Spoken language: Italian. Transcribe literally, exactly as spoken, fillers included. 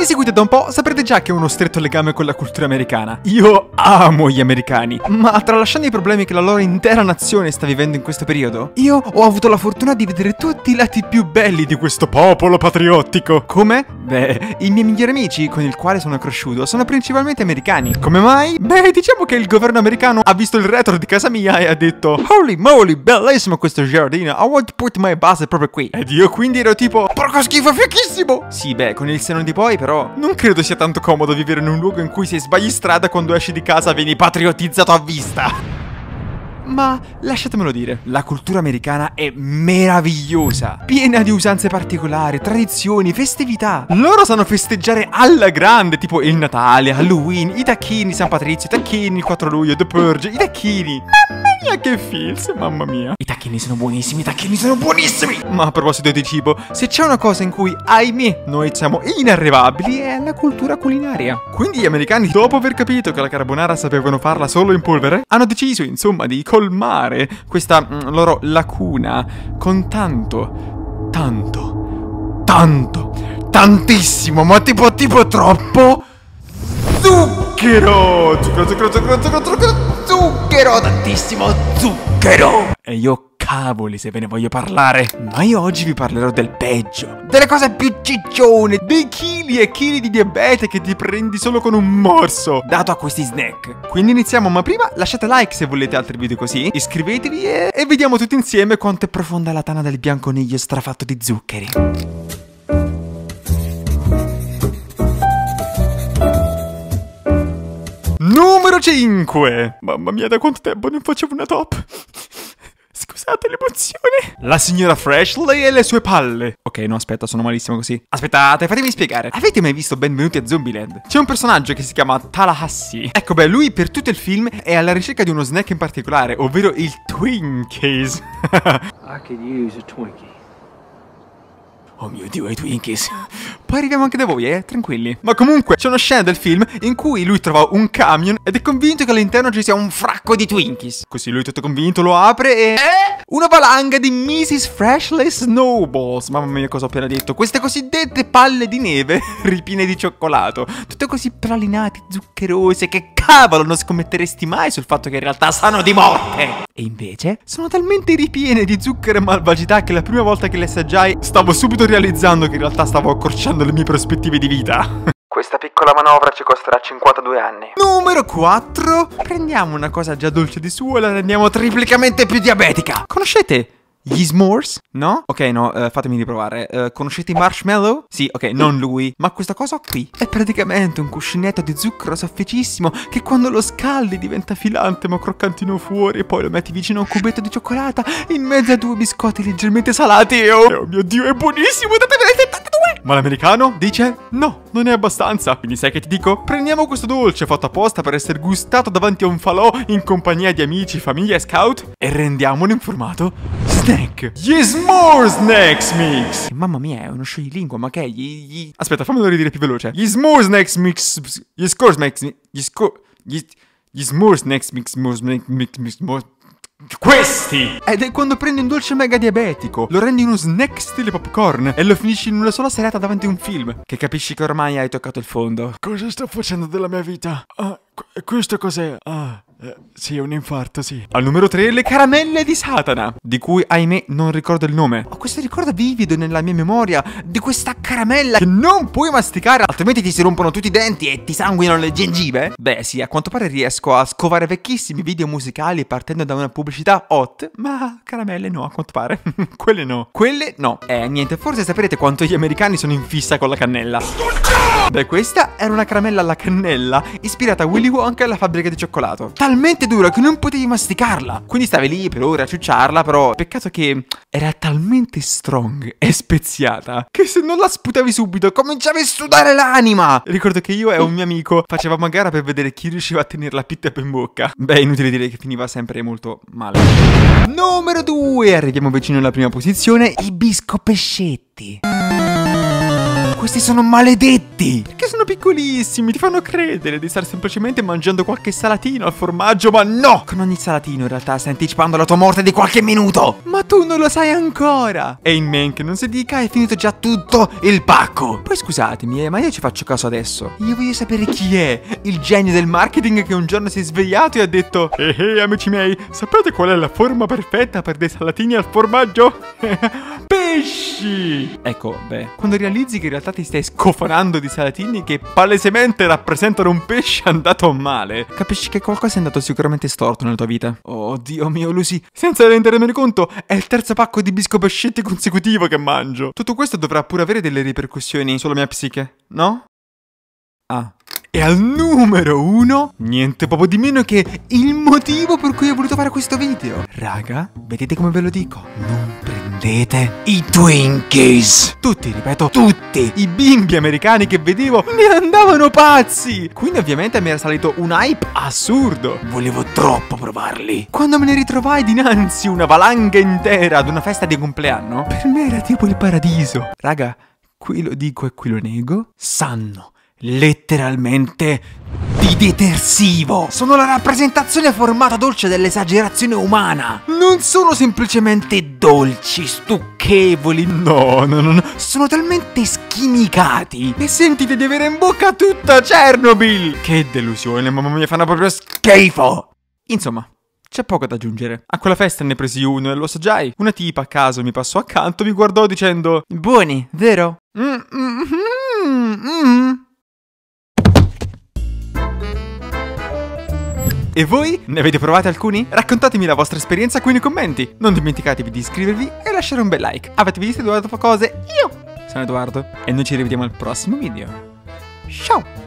mi seguite da un po' saprete già che ho uno stretto legame con la cultura americana. Io amo gli americani, ma tralasciando i problemi che la loro intera nazione sta vivendo in questo periodo, io ho avuto la fortuna di vedere tutti i lati più belli di questo popolo patriottico. Come? Beh, i miei migliori amici con il quale sono cresciuto sono principalmente americani. Come mai? Beh, diciamo che il governo americano ha visto il retro di casa mia e ha detto: holy moly, bellissimo questo giardino, I want to put my base proprio qui. Ed io quindi ero tipo: porco schifo, fichissimo! Sì, beh, con il seno di poi però non credo sia tanto comodo vivere in un luogo in cui se sbagli strada quando esci di casa vieni patriotizzato a vista. Ma lasciatemelo dire, la cultura americana è meravigliosa, piena di usanze particolari, tradizioni, festività. Loro sanno festeggiare alla grande, tipo il Natale, Halloween, i tacchini, San Patrizio, i tacchini, il quattro luglio, The Purge, i tacchini. Mamma mia che feels, mamma mia. I tacchini sono buonissimi, i tacchini sono buonissimi. Ma a proposito di cibo, se c'è una cosa in cui, ahimè, noi siamo inarrivabili è la cultura culinaria. Quindi gli americani, dopo aver capito che la carbonara sapevano farla solo in polvere, hanno deciso, insomma, di colmare questa mm, loro lacuna con tanto, tanto, tanto, tantissimo, ma tipo, tipo troppo zucchero! Zucchero, zucchero, zucchero, zucchero, zucchero, zucchero, tantissimo zucchero! E io cavoli se ve ne voglio parlare. Ma io oggi vi parlerò del peggio, delle cose più ciccione, dei chili e chili di diabete che ti prendi solo con un morso dato a questi snack. Quindi iniziamo, ma prima lasciate like se volete altri video così, iscrivetevi e, e vediamo tutti insieme quanto è profonda la tana del bianconiglio strafatto di zuccheri. Numero cinque. Mamma mia, da quanto tempo non facevo una top. Scusate l'emozione. La signora Freshley e le sue palle. Ok, no, aspetta, sono malissimo così. Aspettate, fatemi spiegare. Avete mai visto Benvenuti a Zombieland? C'è un personaggio che si chiama Tallahassee. Ecco, beh, lui per tutto il film è alla ricerca di uno snack in particolare, ovvero il Twinkies. I could use a Twinkie. Oh mio Dio, i Twinkies. Poi arriviamo anche da voi, eh? Tranquilli. Ma comunque, c'è una scena del film in cui lui trova un camion ed è convinto che all'interno ci sia un fracco di Twinkies. Così lui tutto convinto lo apre e... Eh? Una valanga di missus Freshley Snowballs. Mamma mia, cosa ho appena detto. Queste cosiddette palle di neve ripiene di cioccolato. Tutte così pralinate, zuccherose. Che cavolo, non scommetteresti mai sul fatto che in realtà sanno di morte. E invece sono talmente ripiene di zucchero e malvagità che la prima volta che le assaggiai stavo subito realizzando che in realtà stavo accorciando le mie prospettive di vita. Questa piccola manovra ci costerà cinquantadue anni. Numero quattro. Prendiamo una cosa già dolce di suo e la rendiamo triplicamente più diabetica. Conoscete gli s'mores? No? Ok, no, uh, fatemi riprovare. Uh, conoscete i marshmallow? Sì, ok, non lui. Ma questa cosa qui è praticamente un cuscinetto di zucchero sofficissimo che quando lo scaldi diventa filante ma croccantino fuori e poi lo metti vicino a un cubetto di cioccolata in mezzo a due biscotti leggermente salati. Oh, oh mio Dio, è buonissimo! Ma l'americano dice no, non è abbastanza. Quindi sai che ti dico? Prendiamo questo dolce fatto apposta per essere gustato davanti a un falò in compagnia di amici, famiglia e scout e rendiamolo in formato snack. Gli s'more snacks mix. Mamma mia, è uno scioglilingua, ma che è? Gli, gli... Aspetta, fammelo ridire più veloce. Gli s'more snacks mix. Gli s'more snacks mix. Gli s'more Gli, gli s'more snacks mix. Mix mix mix mix mix. Questi! Ed è quando prendi un dolce mega diabetico, lo rendi uno snack stile popcorn e lo finisci in una sola serata davanti a un film, che capisci che ormai hai toccato il fondo. Cosa sto facendo della mia vita? Ah, questo cos'è? Ah, eh, sì, è un infarto, sì. Al numero tre, le caramelle di Satana, di cui, ahimè, non ricordo il nome. Ho questo ricordo vivido nella mia memoria di questa caramella che non puoi masticare, altrimenti ti si rompono tutti i denti e ti sanguinano le gengive. Beh, sì, a quanto pare riesco a scovare vecchissimi video musicali partendo da una pubblicità hot, ma caramelle no, a quanto pare. Quelle no. Quelle no. Eh, niente, forse saprete quanto gli americani sono in fissa con la cannella. Beh, questa era una caramella alla cannella ispirata a Willy Wonka e alla fabbrica di cioccolato. Talmente dura che non potevi masticarla. Quindi stavi lì per ore a ciucciarla, però peccato che era talmente strong e speziata che se non la sputavi subito cominciavi a sudare l'anima. Ricordo che io e un mio amico facevamo a gara per vedere chi riusciva a tenerla più tempo in bocca. Beh, inutile dire che finiva sempre molto male. Numero due. Arriviamo vicino alla prima posizione. I biscopescetti. questi sono maledetti! Perché sono piccolissimi, ti fanno credere di stare semplicemente mangiando qualche salatino al formaggio, ma no! Con ogni salatino in realtà stai anticipando la tua morte di qualche minuto! Ma tu non lo sai ancora! E in men che non si dica, è finito già tutto il pacco! Poi scusatemi, eh, ma io ci faccio caso adesso. Io voglio sapere chi è il genio del marketing che un giorno si è svegliato e ha detto: eh eh amici miei, sapete qual è la forma perfetta per dei salatini al formaggio? Pesci! Ecco, beh, quando realizzi che in realtà ti stai scofanando di salatini che palesemente rappresentano un pesce andato male, capisci che qualcosa è andato sicuramente storto nella tua vita. Oh Dio mio, Lucy, senza rendermene conto, è il terzo pacco di biscopescetti consecutivo che mangio. Tutto questo dovrà pure avere delle ripercussioni sulla mia psiche, no? Ah. E al numero uno, niente proprio di meno che il motivo per cui ho voluto fare questo video. Raga, vedete come ve lo dico? Non prendete i Twinkies. Tutti, ripeto, tutti i bimbi americani che vedevo ne andavano pazzi. Quindi ovviamente mi era salito un hype assurdo. Volevo troppo provarli. Quando me ne ritrovai dinanzi una valanga intera ad una festa di compleanno, per me era tipo il paradiso. Raga, qui lo dico e qui lo nego, sanno letteralmente di detersivo. Sono la rappresentazione formata dolce dell'esagerazione umana. Non sono semplicemente dolci, stucchevoli. No, no, no, no. Sono talmente schimicati e sentite di avere in bocca tutta Chernobyl. Che delusione, mamma mia, fanno proprio schifo. Insomma, c'è poco da aggiungere. A quella festa ne presi uno e lo assaggiai. Una tipa a caso mi passò accanto, mi guardò dicendo: buoni, vero? Mm, mm, mm, mm. E voi? Ne avete provati alcuni? Raccontatemi la vostra esperienza qui nei commenti. Non dimenticatevi di iscrivervi e lasciare un bel like. Avete visto Edoardo fa cose? Io sono Edoardo e noi ci rivediamo al prossimo video. Ciao!